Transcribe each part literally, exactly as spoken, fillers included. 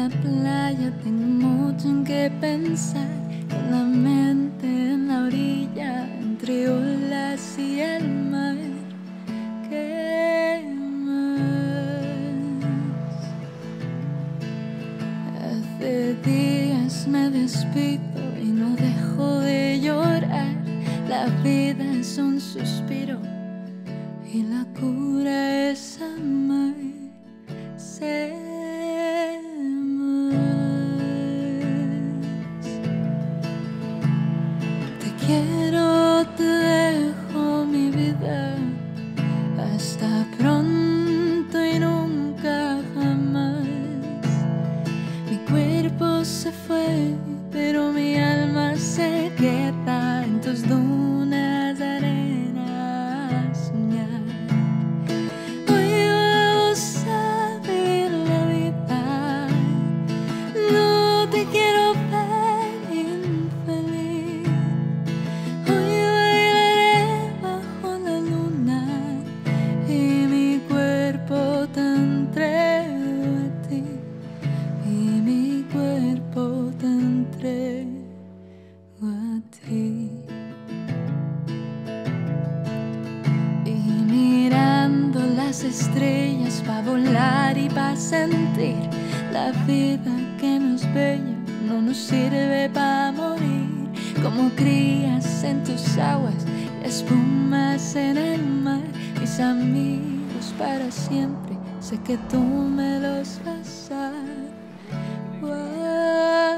la playa tengo mucho en qué pensar, con la mente en la orilla, entre olas y el mar. ¿Qué más? Hace días me despido y no dejo de llorar. La vida es un suspiro y la cura es amar. Sé más. Te quiero, te dejo mi vida. Hasta pronto y nunca jamás. Mi cuerpo se fue, pero mi alma se queda en tus dunas de arena a soñar. Hoy vamos a vivir la vida. No te quiero ver infeliz. Hoy bailaré bajo la luna y mi cuerpo te entrego a ti. Y mi cuerpo te entrego a ti. Y mirando las estrellas pa' volar y pa' sentir la vida que no es bella, no nos sirve pa' morir. Como crías en tus aguas y espumas en el mar. Mis amigos para siempre, sé que tú me los vas a guardar.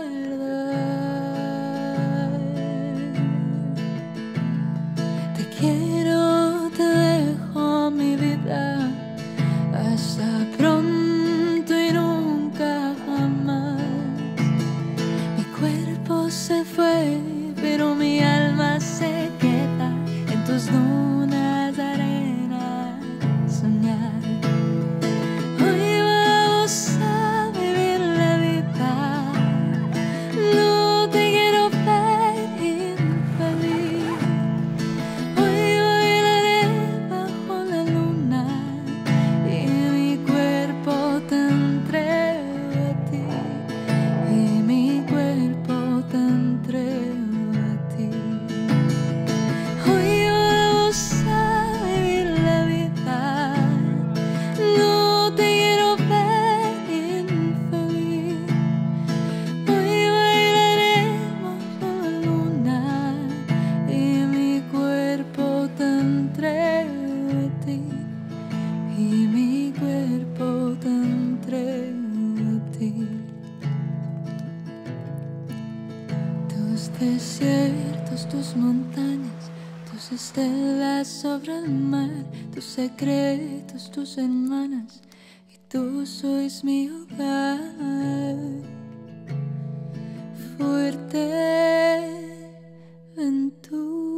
Te quiero, te dejo mi vida. Hasta pronto y nunca jamás. Mi cuerpo se fue, pero mi alma se queda en tus dunas de arena a soñar. Hoy vamos a vivir la vida. No te quiero ver infeliz. Hoy bailaré bajo la luna y mi cuerpo te entrego a ti. Y mi cuerpo te entrego a ti. Hoy vamos a vivir la vida. No te quiero ver infeliz. Hoy bailaremos bajo la luna y mi cuerpo te entrego a ti. Y mi cuerpo te entrego a ti. Tus desiertos, tus montañas, tus estelas sobre el mar, tus secretos, tus hermanas, y tú sois mi hogar. Fuerte Ventura.